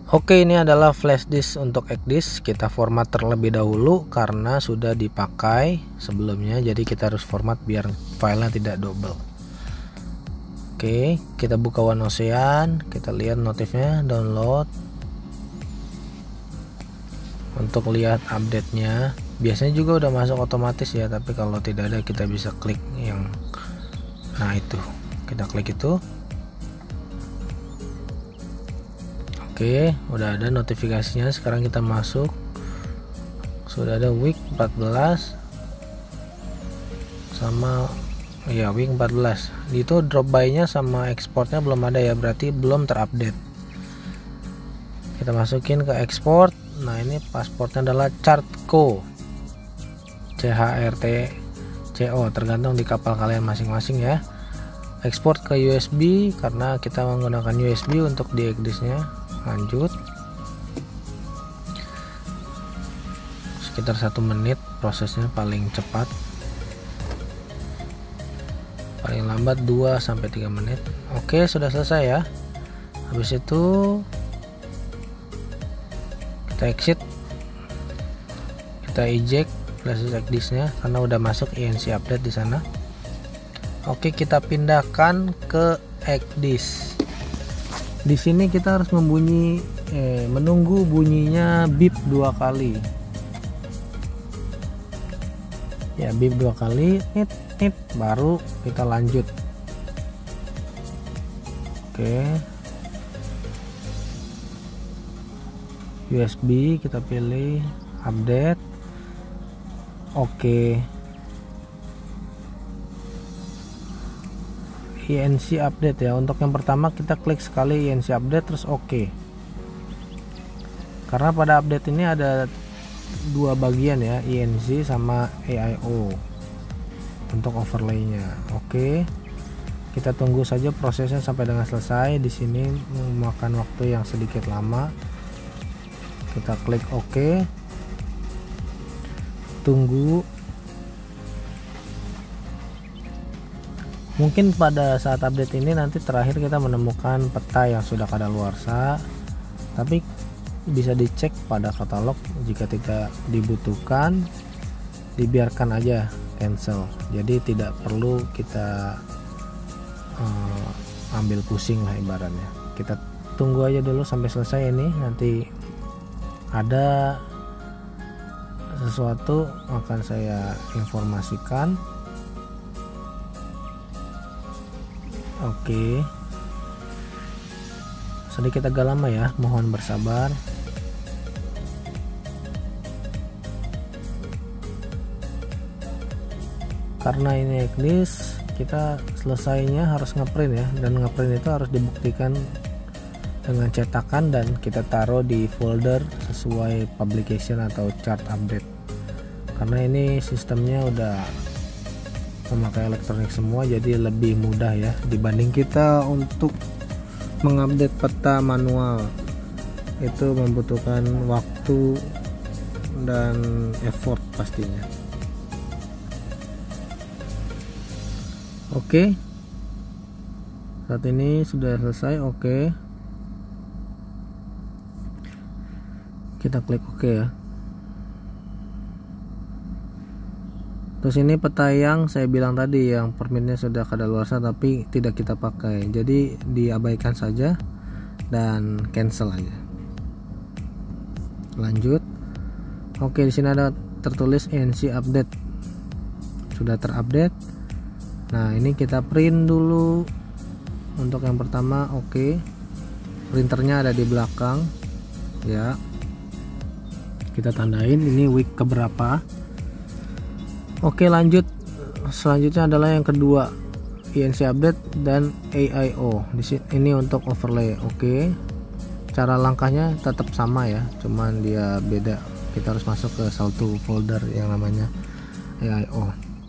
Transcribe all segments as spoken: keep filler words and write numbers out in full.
Oke, ini adalah flash disk untuk ekdisk. Kita format terlebih dahulu karena sudah dipakai sebelumnya, jadi kita harus format biar filenya tidak double. Oke, kita buka OneOcean, kita lihat notifnya, download. Untuk lihat update-nya, biasanya juga udah masuk otomatis ya, tapi kalau tidak ada kita bisa klik yang nah itu, kita klik itu. Oke, udah ada notifikasinya. Sekarang kita masuk, sudah ada week empat belas sama ya week empat belas. Itu drop by nya sama ekspornya belum ada ya, berarti belum terupdate. Kita masukin ke ekspor. Nah, ini pasportnya adalah Chartco, C H R T C O, tergantung di kapal kalian masing-masing ya. Ekspor ke U S B karena kita menggunakan U S B untuk di ekdisknya. Lanjut, sekitar satu menit prosesnya, paling cepat, paling lambat dua sampai tiga menit. Oke, sudah selesai ya. Habis itu kita exit, kita eject flash disknya karena udah masuk I N C update di sana. Oke, kita pindahkan ke ekdisk. Di sini kita harus membunyi eh, menunggu bunyinya beep dua kali ya, beep dua kali, nit nit, baru kita lanjut. Oke, U S B kita pilih, update. Oke, I N C update ya. Untuk yang pertama kita klik sekali I N C update, terus oke. Karena pada update ini ada dua bagian ya, I N C sama A I O untuk overlaynya. Oke, kita tunggu saja prosesnya sampai dengan selesai. Di sini memakan waktu yang sedikit lama. Kita klik oke, tunggu. Mungkin pada saat update ini nanti terakhir kita menemukan peta yang sudah kadaluarsa, tapi bisa dicek pada katalog. Jika tidak dibutuhkan, dibiarkan aja, cancel. Jadi tidak perlu kita uh, ambil pusing lah ibaratnya. Kita tunggu aja dulu sampai selesai. Ini nanti ada sesuatu akan saya informasikan. Oke, sedikit agak lama ya, mohon bersabar. Karena ini ekdisk, kita selesainya harus ngeprint ya, dan ngeprint itu harus dibuktikan dengan cetakan dan kita taruh di folder sesuai publication atau chart update. Karena ini sistemnya udah memakai elektronik semua, jadi lebih mudah ya dibanding kita untuk mengupdate peta manual. Itu membutuhkan waktu dan effort pastinya. Oke, saat ini sudah selesai. Oke, kita klik oke ya. Terus ini peta yang saya bilang tadi, yang permitnya sudah kadaluarsa tapi tidak kita pakai, jadi diabaikan saja dan cancel aja. Lanjut. Oke, di sini ada tertulis I N C update, sudah terupdate. Nah, ini kita print dulu. Untuk yang pertama, oke, printernya ada di belakang ya. Kita tandain ini week keberapa. Oke, lanjut. Selanjutnya adalah yang kedua, I N C update dan A I O. Di sini ini untuk overlay. Oke, cara langkahnya tetap sama ya, cuman dia beda. Kita harus masuk ke satu folder yang namanya A I O.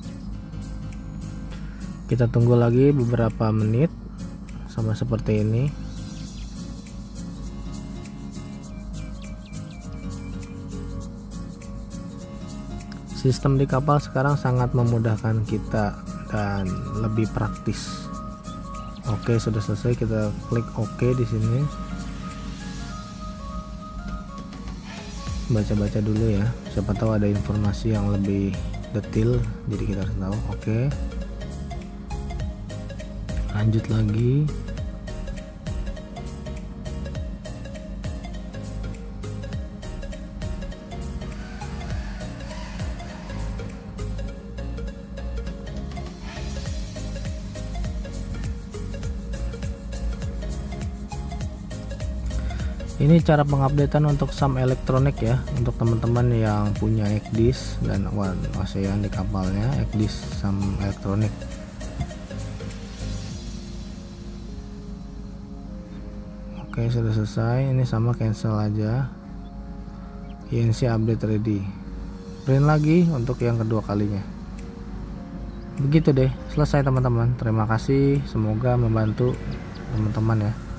Kita tunggu lagi beberapa menit, sama seperti ini. Sistem di kapal sekarang sangat memudahkan kita dan lebih praktis. Oke, sudah selesai, kita klik oke di sini. baca-baca dulu ya, siapa tahu ada informasi yang lebih detail, jadi kita harus tahu. Oke, lanjut lagi. Ini cara pengupdatean untuk Sam Electronic ya, untuk teman-teman yang punya Ekdis dan ASEAN di kapalnya, Ekdis Sam Electronic. Oke, sudah selesai. Ini sama, cancel aja. I N C update ready. Print lagi untuk yang kedua kalinya. Begitu deh, selesai teman-teman. Terima kasih, semoga membantu teman-teman ya.